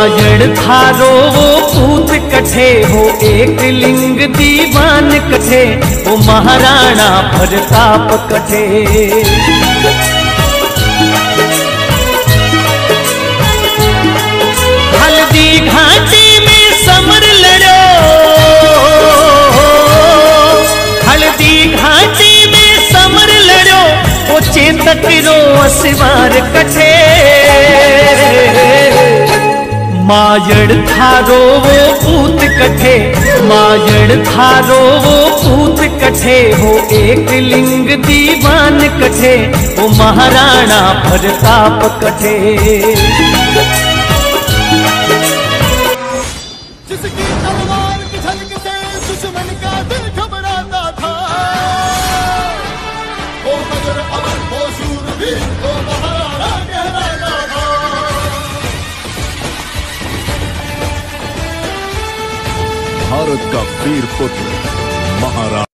मायड़ थारो वो पूत कठे, वो एक लिंग दीवान कठे, वो महाराणा प्रताप कठे। हल्दी घाटी में समर लड़ो, हल्दी घाटी में समर लड़ो, वो चेतक रो असवार कठे। मायड़ थारो वो पूत कठे, मायड़ थारो वो पूत कठे, वो एक लिंग दीवान कठे, वो महाराणा प्रताप कठे। जिसकी तलवार की झलक से दुश्मन का दिल घबराता था, वो मगर अमर वो शूरवीर वो महाराणा कहलाता था। भारत का वीर पुत्र महाराणा।